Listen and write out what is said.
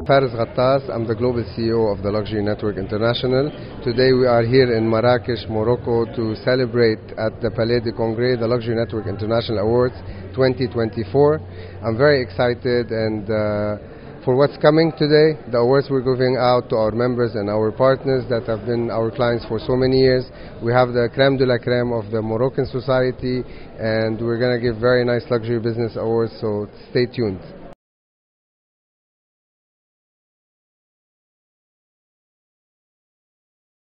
Faris Ghattas, I'm the Global CEO of the Luxury Network International. Today we are here in Marrakech, Morocco to celebrate at the Palais de Congrès the Luxury Network International Awards 2024. I'm very excited and for what's coming today. The awards we're giving out to our members and our partners that have been our clients for so many years. We have the Creme de la Creme of the Moroccan society, and we're going to give very nice luxury business awards, so stay tuned.